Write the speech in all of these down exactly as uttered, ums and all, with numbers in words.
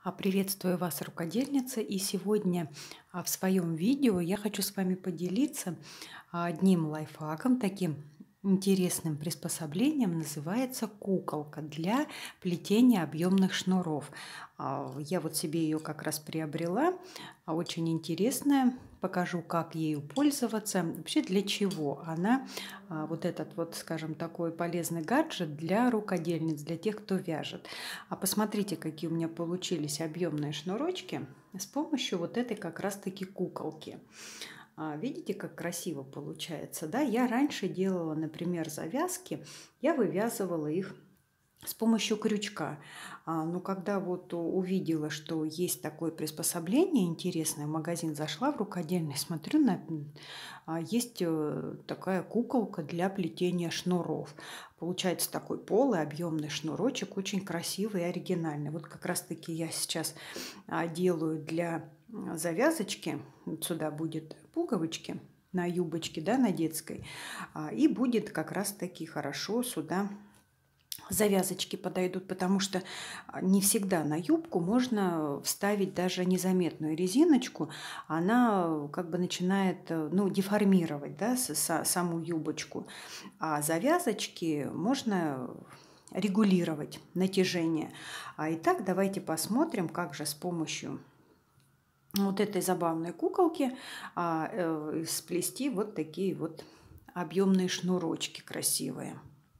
А, Приветствую вас, рукодельница! И сегодня а, в своем видео я хочу с вами поделиться а, одним лайфхаком, таким интересным приспособлением. Называется куколка для плетения объемных шнуров. А, Я вот себе ее как раз приобрела. а, Очень интересная. Покажу, как ею пользоваться. Вообще для чего она, а, вот этот вот, скажем, такой полезный гаджет для рукодельниц, для тех, кто вяжет. А посмотрите, какие у меня получились объемные шнурочки с помощью вот этой как раз-таки куколки. А, Видите, как красиво получается, да? Я раньше делала, например, завязки, я вывязывала их с помощью крючка. А, но когда вот увидела, что есть такое приспособление интересное, в магазин зашла в рукодельный, смотрю, на, а, есть э, такая куколка для плетения шнуров. Получается такой полый объемный шнурочек, очень красивый и оригинальный. Вот как раз-таки я сейчас а, делаю для м, завязочки. Вот сюда будет пуговички на юбочке, да, на детской. А, и будет как раз-таки хорошо сюда завязочки подойдут, потому что не всегда на юбку можно вставить даже незаметную резиночку. Она как бы начинает, ну, деформировать, да, саму юбочку. А завязочки можно регулировать натяжение. А итак, давайте посмотрим, как же с помощью вот этой забавной куколки а, э, сплести вот такие вот объемные шнурочки красивые.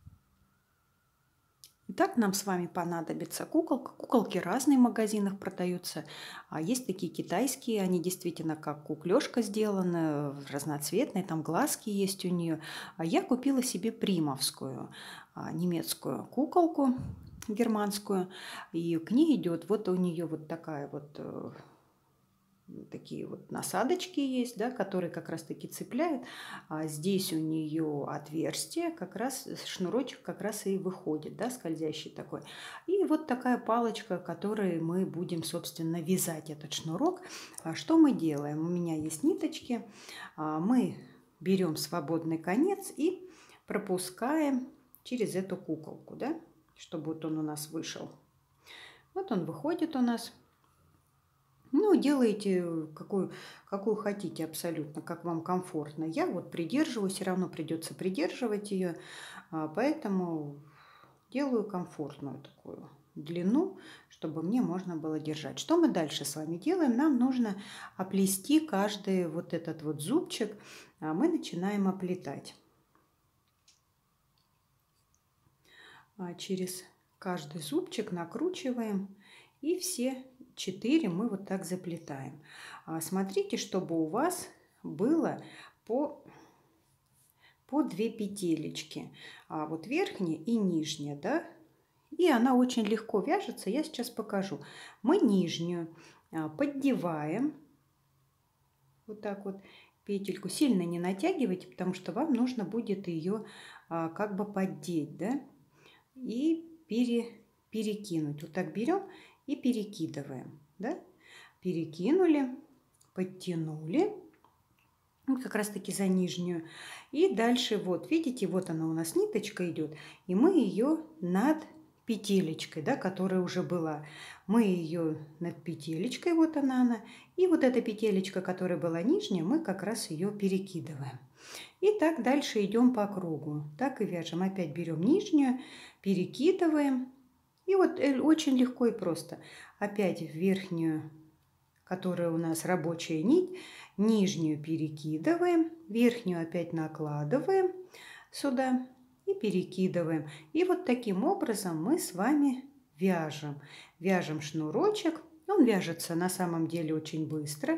Итак, нам с вами понадобится куколка. Куколки разные в магазинах продаются. А есть такие китайские, они действительно как куклёшка сделаны, разноцветные, там глазки есть у нее. А я купила себе примовскую, а, немецкую куколку, германскую. И к ней идет вот у нее вот такая вот э, такие вот насадочки есть, да, которые как раз таки цепляют. А здесь у нее отверстие, как раз шнурочек как раз и выходит, да, скользящий такой. И вот такая палочка, которой мы будем, собственно, вязать этот шнурок. А что мы делаем? У меня есть ниточки. А мы берем свободный конец и пропускаем через эту куколку, да, чтобы вот он у нас вышел. Вот он выходит у нас. Ну, делайте какую, какую хотите абсолютно, как вам комфортно. Я вот придерживаю, все равно придется придерживать ее, поэтому делаю комфортную такую длину, чтобы мне можно было держать. Что мы дальше с вами делаем? Нам нужно оплести каждый вот этот вот зубчик. Мы начинаем оплетать. Через каждый зубчик накручиваем, и все четыре мы вот так заплетаем. Смотрите, чтобы у вас было по, по две петелечки, а вот верхняя и нижняя, да, и она очень легко вяжется. Я сейчас покажу. Мы нижнюю поддеваем вот так вот петельку, сильно не натягивайте, потому что вам нужно будет ее как бы поддеть, да, и пере, перекинуть. Вот так берем и перекидываем, да? Перекинули, подтянули, вот как раз таки за нижнюю. И дальше вот, видите, вот она у нас ниточка идет, и мы ее над петелечкой, да, которая уже была. Мы ее над петелечкой, вот она она, и вот эта петелечка, которая была нижняя, мы как раз ее перекидываем. И так дальше идем по кругу. Так и вяжем. Опять берем нижнюю, перекидываем. И вот очень легко и просто. Опять в верхнюю, которая у нас рабочая нить, нижнюю перекидываем, верхнюю опять накладываем сюда и перекидываем. И вот таким образом мы с вами вяжем. Вяжем шнурочек. Он вяжется на самом деле очень быстро.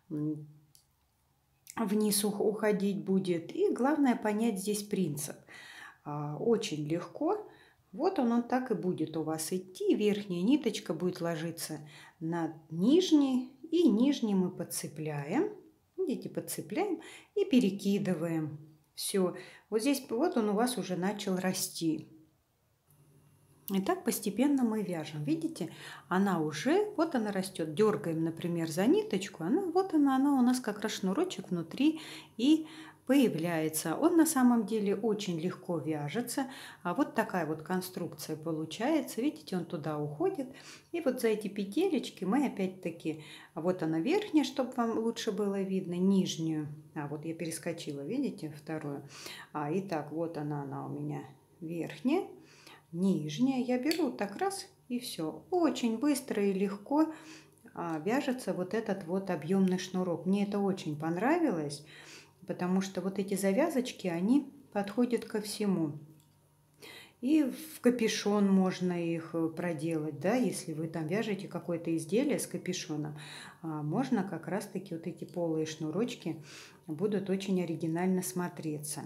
Вниз уходить будет. И главное понять здесь принцип. Очень легко. Вот он, он так и будет у вас идти. Верхняя ниточка будет ложиться на нижней. И нижний мы подцепляем. Видите, подцепляем и перекидываем. Все. Вот здесь вот он у вас уже начал расти. И так постепенно мы вяжем. Видите, она уже, вот она растет. Дергаем, например, за ниточку. Она, вот она, она у нас как раз шнурочек внутри и появляется. Он на самом деле очень легко вяжется. А вот такая вот конструкция получается. Видите, он туда уходит. И вот за эти петелечки мы опять-таки, вот она верхняя, чтобы вам лучше было видно, нижнюю. А вот я перескочила, видите, вторую. А, итак, вот она, она у меня верхняя, нижняя. Я беру так раз и все. Очень быстро и легко а, вяжется вот этот вот объемный шнурок. Мне это очень понравилось, потому что вот эти завязочки, они подходят ко всему. И в капюшон можно их проделать, да, если вы там вяжете какое-то изделие с капюшоном, можно как раз-таки вот эти полые шнурочки будут очень оригинально смотреться.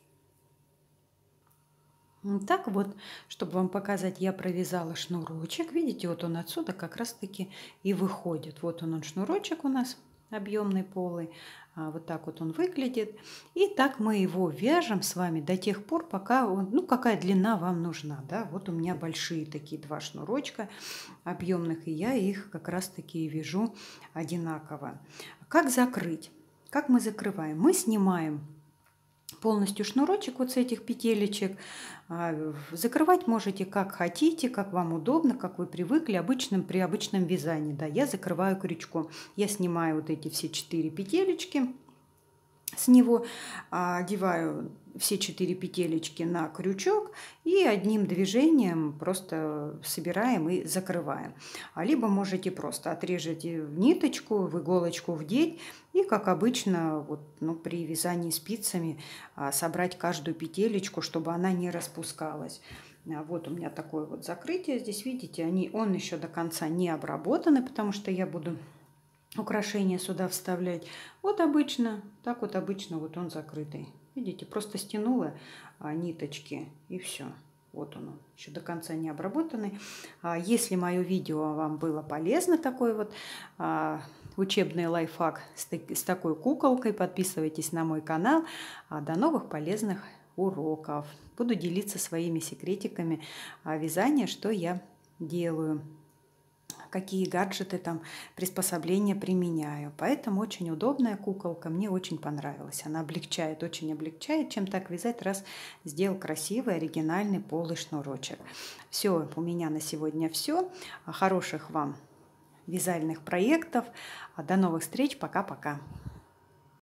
Так вот, чтобы вам показать, я провязала шнурочек. Видите, вот он отсюда как раз-таки и выходит. Вот он, он шнурочек у нас объемный полый. Вот так вот он выглядит. И так мы его вяжем с вами до тех пор, пока он, ну, какая длина вам нужна. Да? Вот у меня большие такие два шнурочка объемных, и я их как раз-таки вяжу одинаково. Как закрыть? Как мы закрываем? Мы снимаем полностью шнурочек вот с этих петелечек. Закрывать можете как хотите, как вам удобно, как вы привыкли, обычным, при обычном вязании. Да, я закрываю крючком. Я снимаю вот эти все четыре петелечки с него, одеваю все четыре петелечки на крючок и одним движением просто собираем и закрываем. А либо можете просто отрезать ниточку, в иголочку вдеть и, как обычно, вот, ну, при вязании спицами собрать каждую петелечку, чтобы она не распускалась. Вот у меня такое вот закрытие. Здесь, видите, они, он еще до конца не обработаны, потому что я буду украшения сюда вставлять. Вот обычно, так вот обычно вот он закрытый. Видите, просто стянула а, ниточки и все. Вот он, еще до конца не обработанный. А, если мое видео вам было полезно, такой вот а, учебный лайфхак с, с такой куколкой, подписывайтесь на мой канал. А, до новых полезных уроков. Буду делиться своими секретиками а, вязания, что я делаю, какие гаджеты, там, приспособления применяю. Поэтому очень удобная куколка, мне очень понравилась. Она облегчает, очень облегчает, чем так вязать, раз сделал красивый, оригинальный полый шнурочек. Все, у меня на сегодня все. Хороших вам вязальных проектов. До новых встреч, пока-пока.